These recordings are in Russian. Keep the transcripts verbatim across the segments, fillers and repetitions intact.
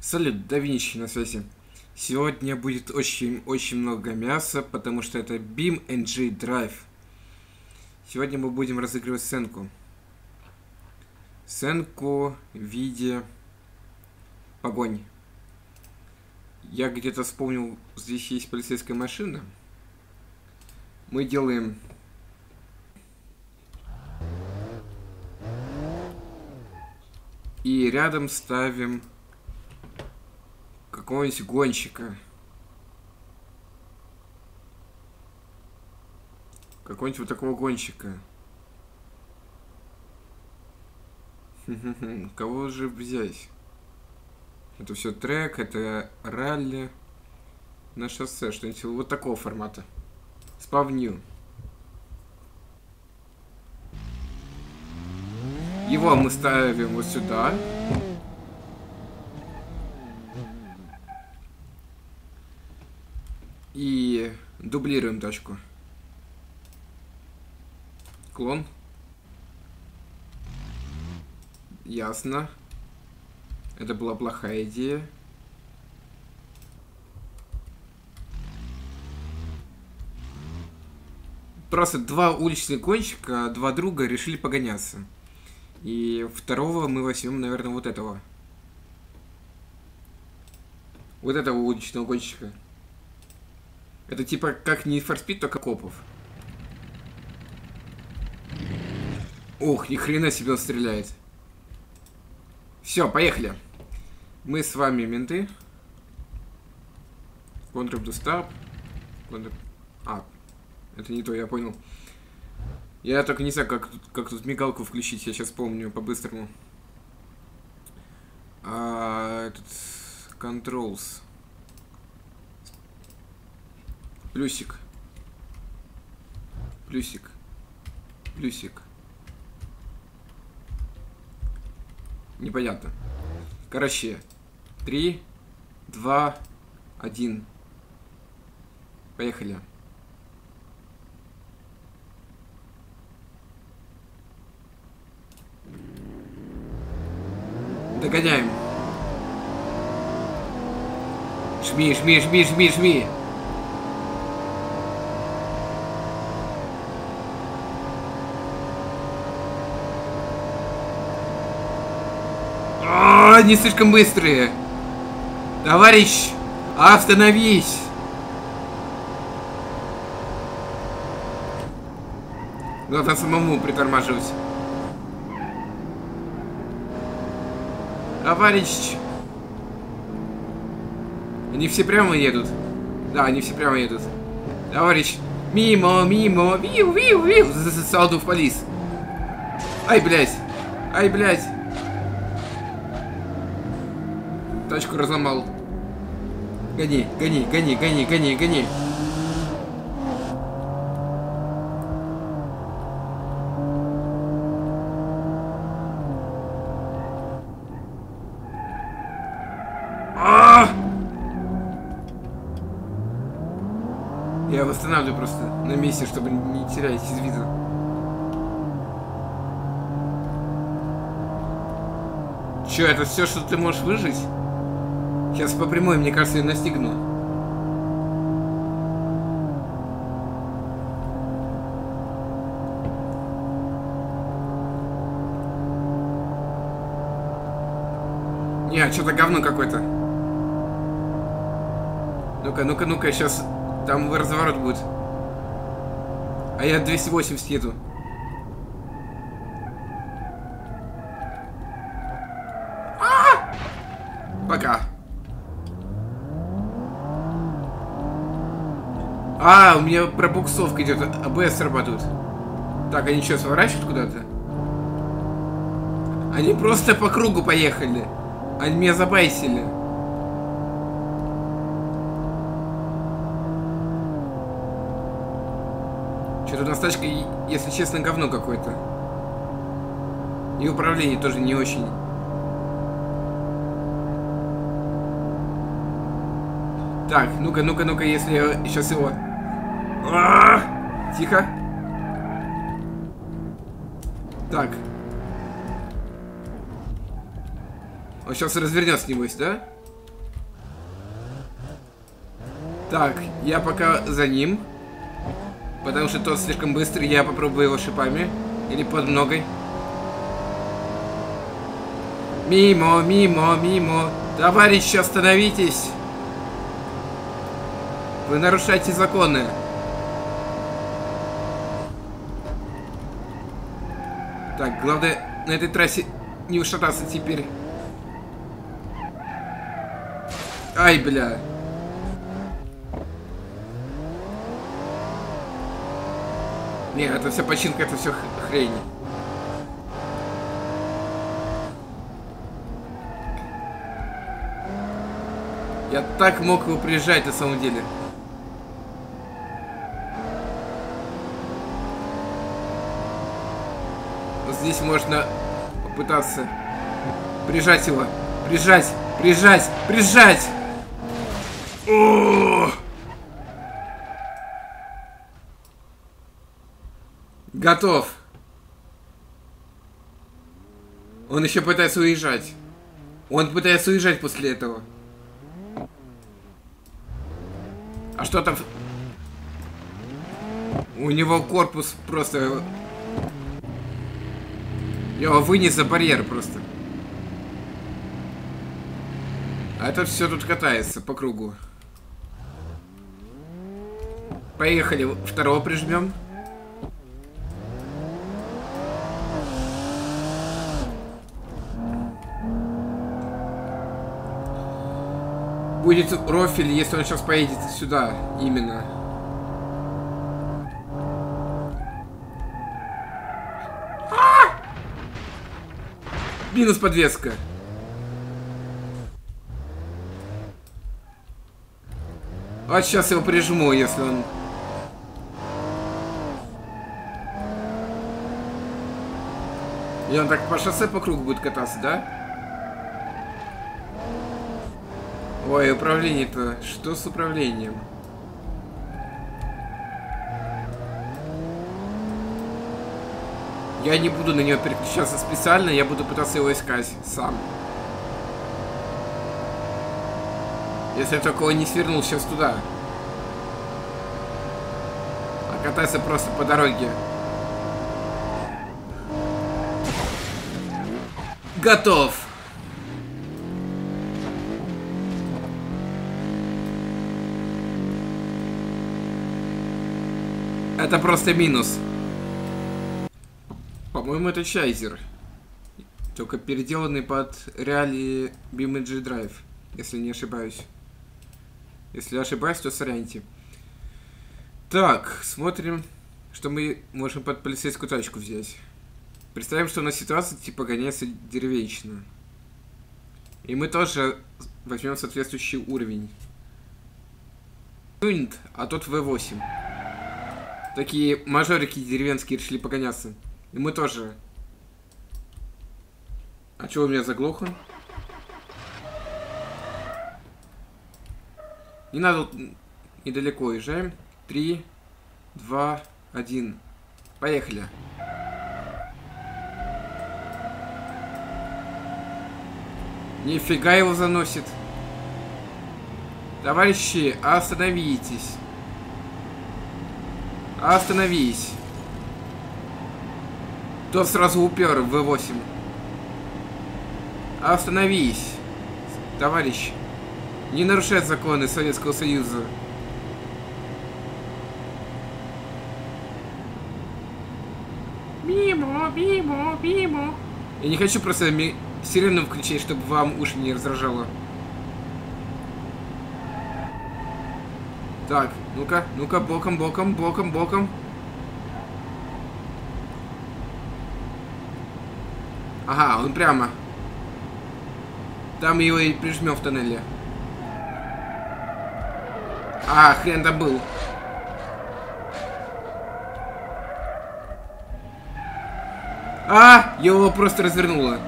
Салют, да Винчи на связи. Сегодня будет очень-очень много мяса, потому что это BeamNG Drive. Сегодня мы будем разыгрывать сценку. Сценку в виде погони. Я где-то вспомнил, здесь есть полицейская машина. Мы делаем... И рядом ставим какого-нибудь гонщика. Какого-нибудь вот такого гонщика. Кого же взять? Это все трек, это ралли на шоссе, что-нибудь вот такого формата. Спавню. Его мы ставим вот сюда. И дублируем тачку. Клон. Ясно. Это была плохая идея. Просто два уличных гонщика, два друга решили погоняться. И второго мы возьмем, наверное, вот этого. Вот этого уличного гонщика. Это типа как не Need for Speed, только копов. Ох, ни хрена себе он стреляет. Все, поехали. Мы с вами менты. Control to stop. Control... А, это не то, я понял. Я только не знаю, как, как тут мигалку включить, я сейчас помню по-быстрому. А, этот... Controls. Плюсик. Плюсик. Плюсик. Непонятно. Короче. Три, два, один. Поехали. Догоняем. Жми, жми, жми, жми, жми. О, не слишком быстрые. Товарищ, остановись. Надо самому притормаживать. Товарищ. Они все прямо едут. Да, они все прямо едут. Товарищ. Мимо, мимо. Виу, виу, виу. Засалду в полис. Ай, блядь. Ай, блядь. Тачку разломал. Гони, гони, гони, гони, гони, гони. А! Я восстанавливаю просто на месте, чтобы не терять из вида. Че, это все, что ты можешь выжить? Сейчас по прямой, мне кажется, я настигну. Не, что-то говно какое-то. Ну-ка, ну-ка, ну-ка, сейчас там разворот будет. А я двести восемьдесят еду. А! Пока. А, у меня пробуксовка идет, АБС работают. Так, они что, сворачивают куда-то? Они просто по кругу поехали. Они меня забайсили. Что-то у нас тачка, если честно, говно какое-то. И управление тоже не очень. Так, ну-ка, ну-ка, ну-ка, если я сейчас его... А-а-а! Тихо. Так. Он сейчас развернется, небось, да? Так, я пока за ним. Потому что тот слишком быстрый, я попробую его шипами. Или под ногой. Мимо, мимо, мимо. Товарищи, остановитесь. Вы нарушаете законы. Так, главное на этой трассе не ушататься теперь. Ай, бля. Не, это вся починка, это все хрень. Я так мог его приезжать на самом деле. Вот здесь можно попытаться прижать его. Прижать, прижать, прижать! О! Готов. Он еще пытается уезжать. Он пытается уезжать после этого. А что там? У него корпус просто... Его вынес за барьер просто. А это все тут катается по кругу. Поехали, второго прижмем. Будет рофель, если он сейчас поедет сюда, именно. А! Минус подвеска. Вот сейчас его прижму, если он... И он так по шоссе по кругу будет кататься, да? Ой, управление-то... Что с управлением? Я не буду на нее переключаться специально, я буду пытаться его искать сам. Если только он не свернул сейчас туда. А катается просто по дороге. Готов! Это просто минус. По-моему, это Чайзер. Только переделанный под реалии BeamNG Drive, если не ошибаюсь. Если ошибаюсь, то соряньте. Так, смотрим, что мы можем под полицейскую тачку взять. Представим, что у нас ситуация типа гоняется деревенщина. И мы тоже возьмем соответствующий уровень. А тот вэ восемь. Такие мажорики деревенские решили погоняться. И мы тоже. А чего у меня заглохло? Не надо недалеко уезжаем. Три, два, один. Поехали. Нифига его заносит. Товарищи, остановитесь. Остановись. Тот сразу упер в вэ восемь. Остановись. Товарищ. Не нарушать законы Советского Союза. Мимо, мимо, мимо. Я не хочу просто ми сирену включить, чтобы вам уши не раздражало. Так, ну-ка, ну-ка, боком, боком, боком, боком. Ага, он прямо. Там его и прижмем в тоннеле. А, хрен там был. А, его просто развернуло.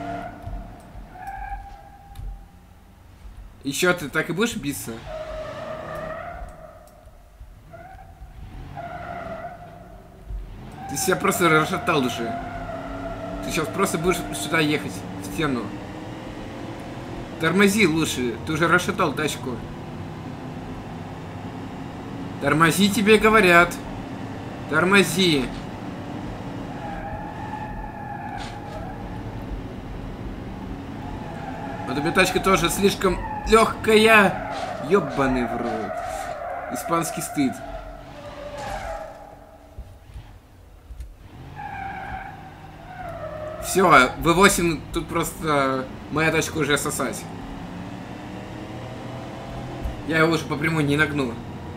Еще ты так и будешь биться? Ты себя просто расшатал уже. Ты сейчас просто будешь сюда ехать, в стену. Тормози лучше, ты уже расшатал тачку. Тормози, тебе говорят. Тормози. Вот эта тачка тоже слишком легкая. Ёбаный в рот. Испанский стыд. Все, вэ восемь тут просто моя тачка уже сосать. Я его уже по прямой не нагну.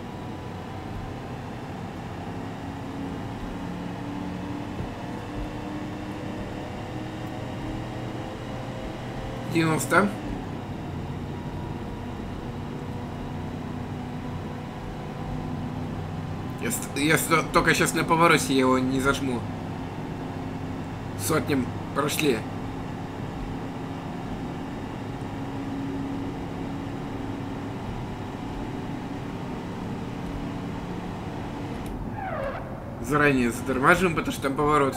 девяносто. Я, я только сейчас на повороте его не зажму. Сотням прошли. Заранее затормаживаем, потому что там поворот.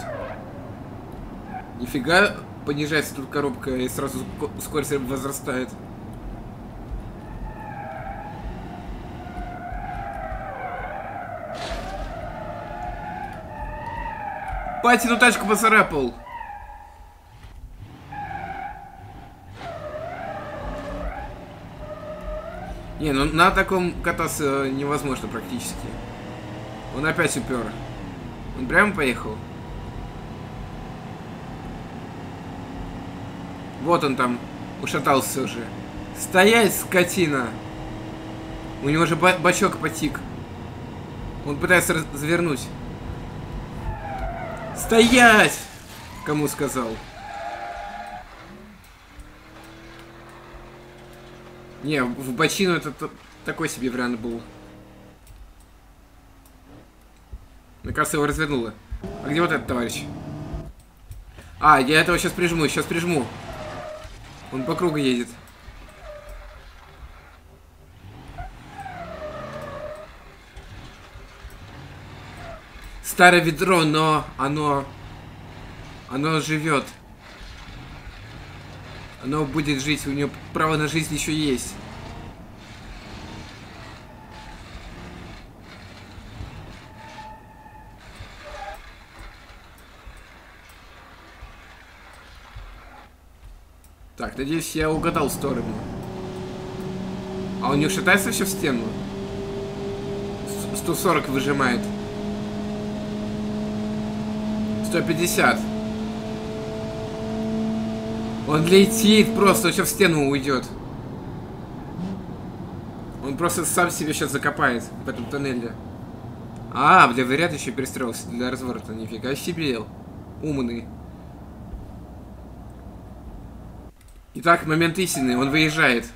Нифига, понижается тут коробка и сразу скорость возрастает. Патину тачку поцарапал. Не, ну на таком кататься невозможно практически. Он опять упер. Он прямо поехал. Вот он там ушатался уже. Стоять, скотина! У него же бачок потик. Он пытается развернуть. Стоять! Кому сказал? Не, в бочину это такой себе вариант был. Мне кажется, его развернуло. А где вот этот товарищ? А, я этого сейчас прижму, сейчас прижму. Он по кругу едет. Старое ведро, но оно... Оно живет. Оно будет жить, у него право на жизнь еще есть. Так, надеюсь, я угадал сторону. А он не ушатается еще в стену? сто сорок выжимает. сто пятьдесят. Он летит просто, еще в стену уйдет. Он просто сам себе сейчас закопает в этом тоннеле. А, для варианта еще перестроился, для разворота. Нифига себе. Умный. Итак, момент истины. Он выезжает.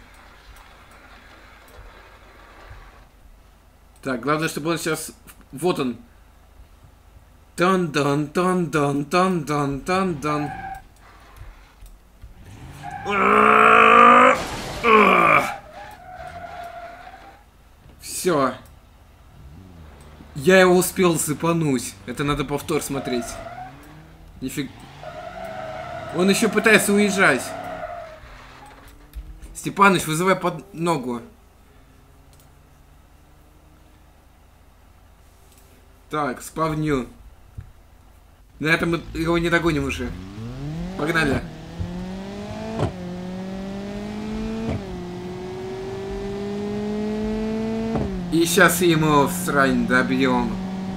Так, главное, чтобы он сейчас... Вот он. Тон-дон-тон-дон-тон-дон-тон-дон. Все. Я его успел запануть. Это надо повтор смотреть. Нифиг. Он еще пытается уезжать. Степаныч, вызывай под ногу. Так, спавню. На этом мы его не догоним уже. Погнали. И сейчас ему в срань добьем.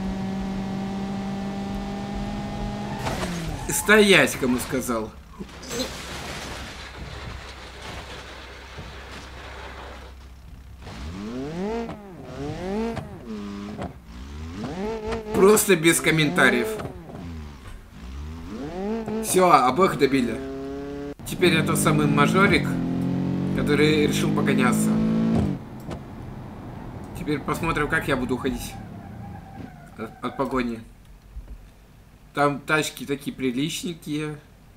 Стоять, кому сказал. Просто без комментариев. Все, обоих добили. Теперь это самый мажорик, который решил погоняться. Теперь посмотрим, как я буду уходить от, от погони. Там тачки такие приличненькие.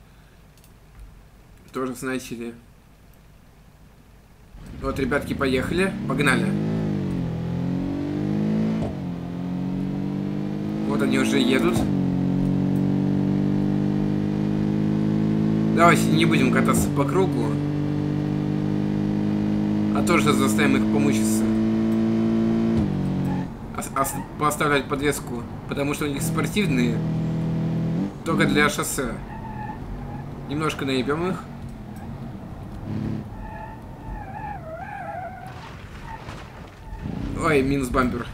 Тоже знаете ли. Вот, ребятки, поехали. Погнали. Вот они уже едут. Давайте не будем кататься по кругу. А тоже заставим их помучиться. поставлять подвеску, потому что у них спортивные, только для шоссе. Немножко наебем их. Ой, минус бампер.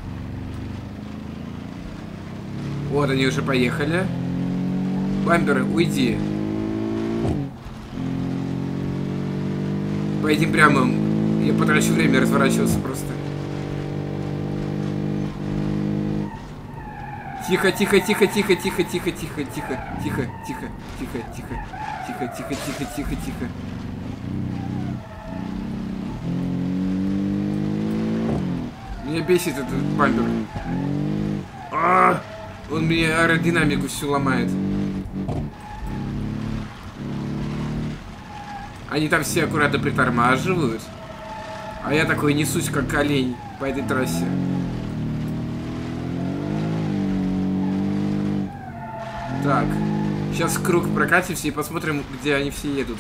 Вот они уже поехали. Бампер, уйди. Поедем прямо. Я потрачу время разворачиваться просто. Тихо, тихо, тихо, тихо, тихо, тихо, тихо, тихо, тихо, тихо, тихо, тихо, тихо, тихо, тихо, тихо, тихо. Меня бесит этот бампер. А, он мне аэродинамику всю ломает. Они там все аккуратно притормаживают. А я такой несусь, как олень по этой трассе. Так. Сейчас в круг прокатимся и посмотрим, где они все едут.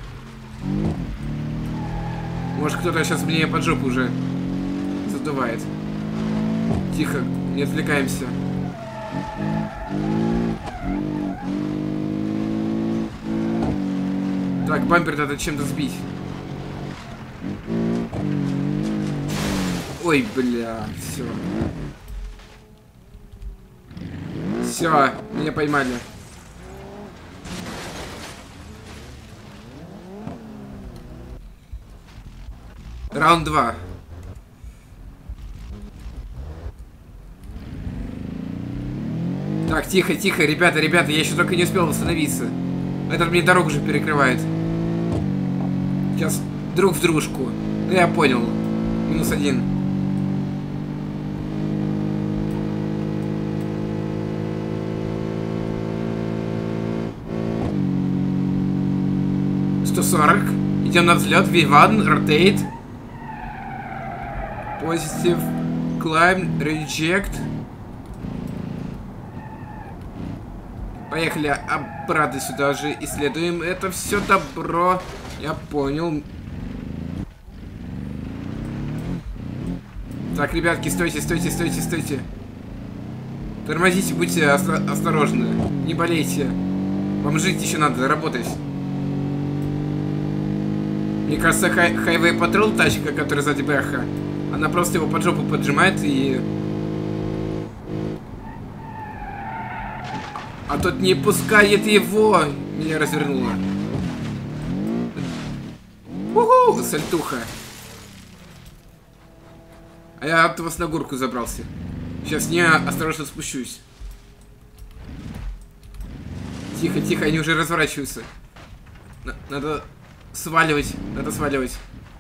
Может, кто-то сейчас мне под жопу уже задувает. Тихо, не отвлекаемся. Так, бампер надо чем-то сбить. Ой, бля, все. Все, меня поймали. Раунд два. Так, тихо, тихо, ребята, ребята, я еще только не успел восстановиться. Этот мне дорогу уже перекрывает. Сейчас друг в дружку. Ну, я понял. Минус один. сто сорок. Идем на взлет. ви один, rotate. Positive. Climb, reject. Поехали обратно сюда же. Исследуем это все добро. Я понял. Так, ребятки, стойте, стойте, стойте, стойте. Тормозите, будьте оста- осторожны. Не болейте. Вам жить еще надо, работать. Мне кажется, хай- Highway Patrol, тачка, которая сзади Бэха, она просто его под жопу поджимает и... А тот не пускает его. Меня развернуло. Уху, сальтуха. А я от вас на горку забрался. Сейчас я осторожно спущусь. Тихо, тихо, они уже разворачиваются. Н- надо сваливать, надо сваливать.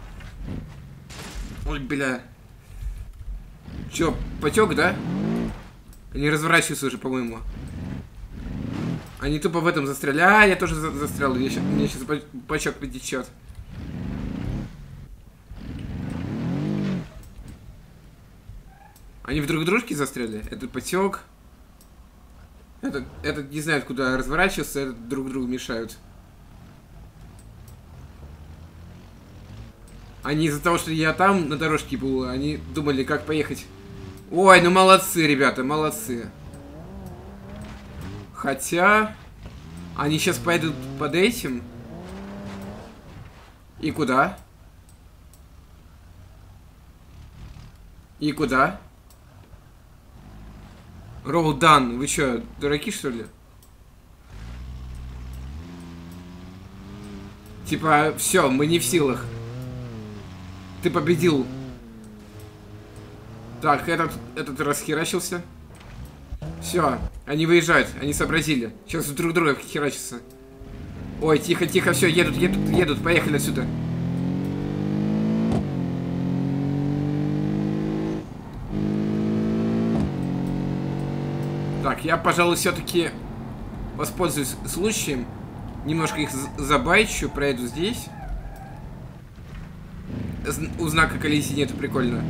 Ой, бля. Чё, потек, да? Они разворачиваются уже, по-моему. Они тупо в этом застряли. А, я тоже за застрял. Я щас, мне сейчас бачок потечет. Они в друг дружке застряли. Этот потек. Этот, этот не знает, куда разворачиваться. Этот друг другу мешают. Они из-за того, что я там на дорожке был, они думали, как поехать. Ой, ну молодцы, ребята, молодцы. Хотя... Они сейчас пойдут под этим. И куда? И куда? Roll done. Вы что, дураки, что ли? Типа, все, мы не в силах. Ты победил. Так, этот, этот расхерачился. Все, они выезжают, они сообразили. Сейчас друг друга херачатся. Ой, тихо, тихо, все, едут, едут, едут, поехали отсюда. Так, я, пожалуй, все-таки воспользуюсь случаем. Немножко их забайчу, проеду здесь. У знака коллизии нету, прикольно.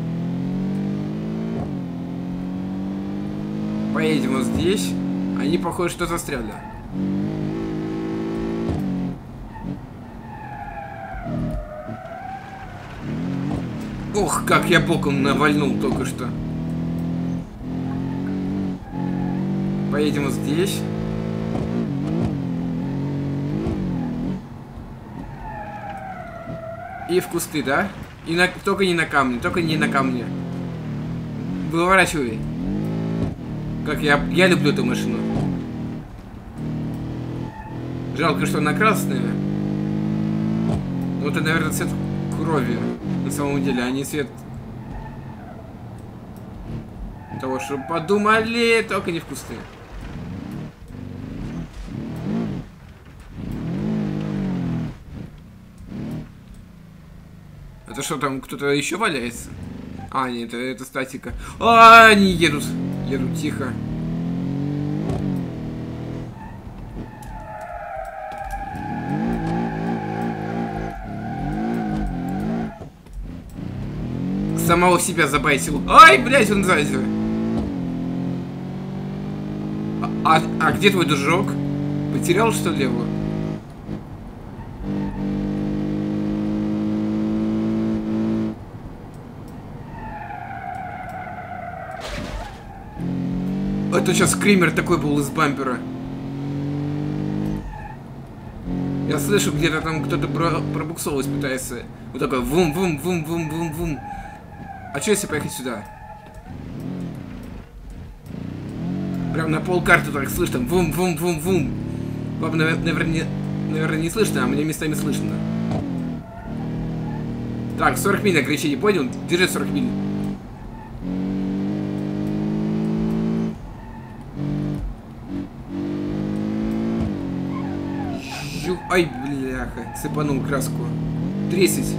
Поедем вот здесь. Они, похоже, что застряли. Ох, как я боком навальнул только что. Поедем вот здесь. И в кусты, да? И на... только не на камне, только не на камне. Выворачивай. Как я... Я люблю эту машину. Жалко, что она красная. Ну, это, наверное, цвет крови. На самом деле, а не цвет того, что подумали, только не в кусты. Это что, там кто-то еще валяется? А, нет, это, это статика. А, они едут. Едут тихо. Самого себя забайтил. Ай, блядь, он сзади. А, а, а где твой дружок? Потерял, что ли, его? Это сейчас скример такой был из бампера. Я слышу, где-то там кто-то про пробуксовывать пытается. Вот такой вум-вум-вум-вум-вум-вум. А что если поехать сюда? Прям на пол карты так слышно. Вум-вум-вум-вум. Вам, наверное, не, наверное, не слышно, а мне местами слышно. Так, сорок миль на кричи, понял? Держи сорок миль. Ай, бляха, сыпанул краску. тридцать.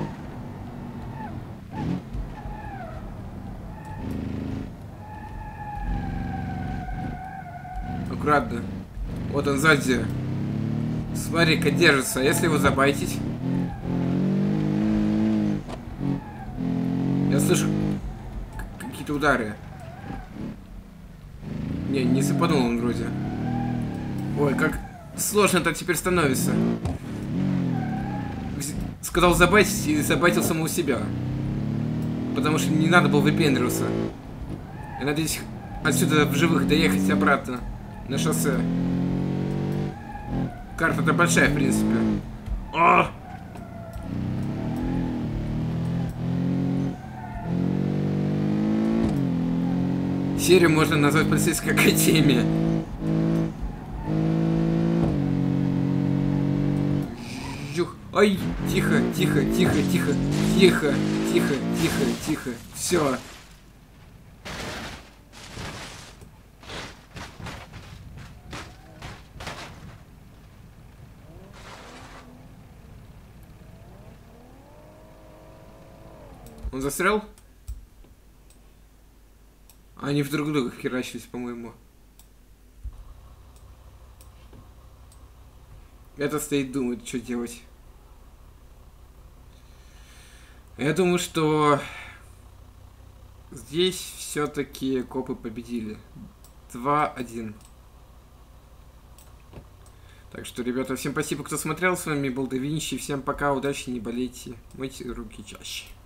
Аккуратно. Вот он сзади. Смотри-ка, держится. Если его забайтить. Я слышу какие-то удары. Не, не сыпанул он вроде. Ой, как сложно это теперь становится. Сказал забайтить и забайтил самого себя. Потому что не надо было выпендриваться. Я надеюсь отсюда в живых доехать обратно на шоссе. Карта-то большая, в принципе. О! Серию можно назвать полицейской академией. Ай, тихо, тихо, тихо, тихо, тихо, тихо, тихо, тихо. Все. Он застрял? Они в друг друга херачились, по-моему. Это стоит, думает, что делать. Я думаю, что здесь все-таки копы победили. два один. Так что, ребята, всем спасибо, кто смотрел. С вами был Да Винчи. Всем пока, удачи, не болейте. Мойте руки чаще.